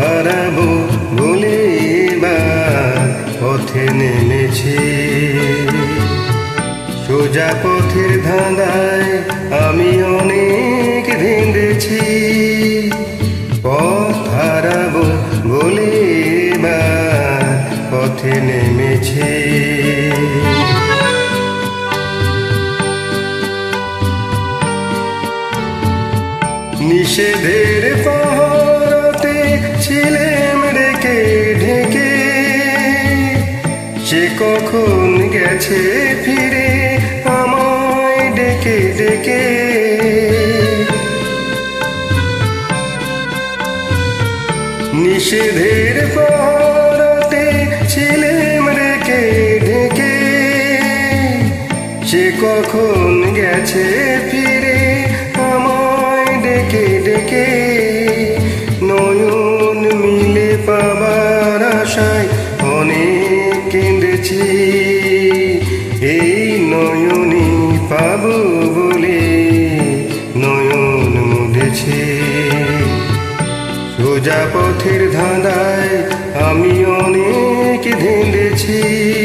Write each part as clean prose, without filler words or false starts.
হারাবো বলে এবার পথে নেমেছি। সোজা পথের ধাঁধায় আমি অনেক ধেঁধেছি, পথ হারাবো বলে এবার পথে নেমেছি। নিষেধের পাহাড়তে ছিলেম রেখে ঢেকে, সে কখন গেছে ফিরে আমায় ডেকে ডেকে। নিষেধের পাহাড়তে ছিলেম রেখে ঢেকে, সে কখন গেছে ফিরে আমায় ডেকে ডেকে। নয়ন মিলে পাবার আশায় অনেক কেঁদেছি, এই নয়নই পাবো বলে নয়ন মুদেছি। সোজা পথের ধাঁধায় আমি অনেক ধেঁধেছি,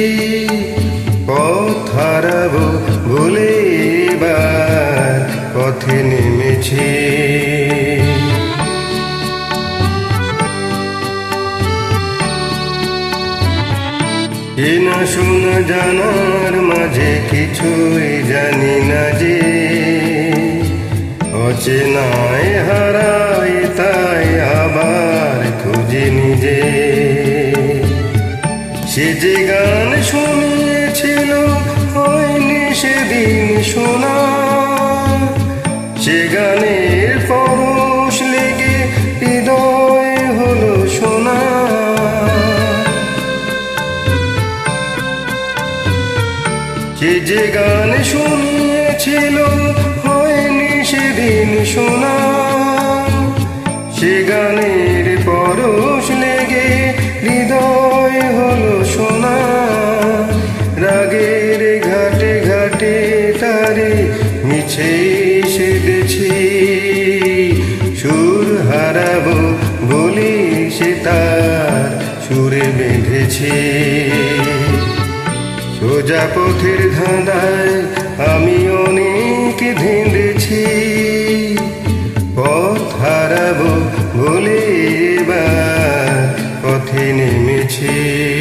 পথ হারাবো বলে এবার পথে নেমেছি। চেনা শোনা জানার মাঝে কিছুই জানি না যে, অচেনায় হারাই তাই আবার খুঁজি নিজে। সে যে গান শুনিয়েছিল হয়নি সেদিন শোনা, সে গানের পরশ লেগে হৃদয় হলো শোনা। সে যে গান শুনিয়েছিল হয়নি সেদিন শোনা, সে গানের পরশ লেগে হৃদয় হলো শোনা। রাগের ঘাটে ঘাটে তারে মিছে সেধেছি, সুর হারাবো বলি সে তার সুরে বেঁধেছি। সোজা পথের ধাঁধায় আমি অনেক ধেঁধেছি, পথ হারাবো বলে এবার পথে নেমেছি।